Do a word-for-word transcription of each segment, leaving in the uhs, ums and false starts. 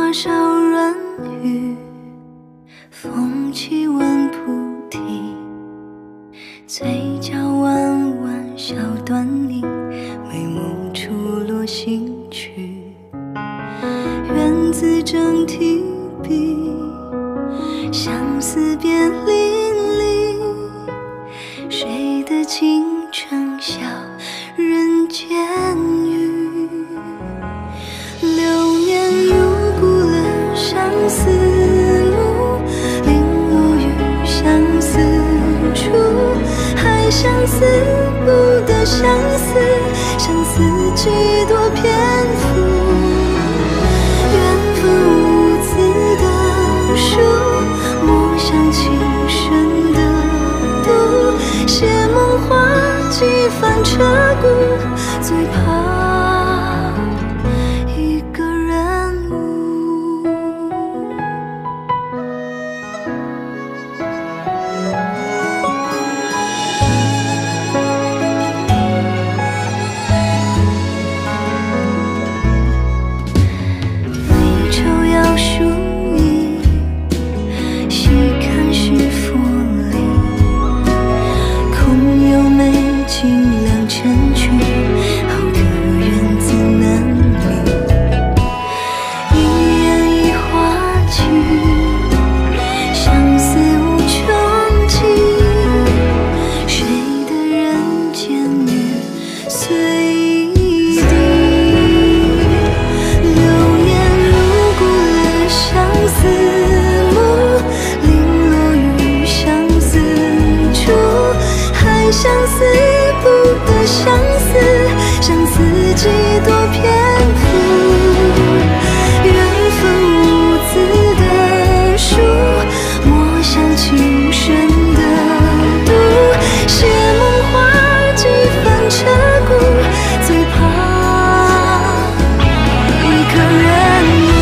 多少软语，风起吻菩提，嘴角弯弯笑端倪，眉目处落心曲，缘字正提笔，相思别淋漓，谁的倾城笑人间雨？流年入骨了相思路，零落于相思处，还相思不得相思，相思几多篇幅，缘分无字的书，莫想情深的读，写梦话几番彻骨，最怕一个人无。美丑要疏影，细看是佛理，空有美尽良辰曲，好个缘字难离。一言一画句，相思无穷尽，谁的人间女随意地。流年入骨了相思幕，零落于相思处，还相思不得相思，相思几多篇幅，缘分无字的书，莫想情深的读，写梦话几番彻骨，最怕一个人无。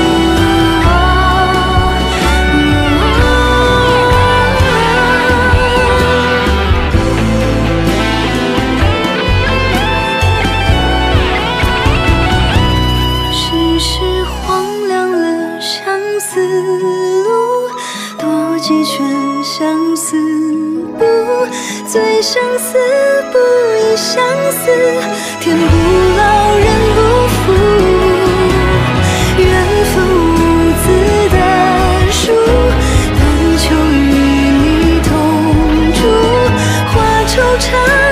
世事荒凉了相思路，多几圈相思布，最相思不亦相思，天不老人不负，缘分无字的书，但求与你同住，化惆怅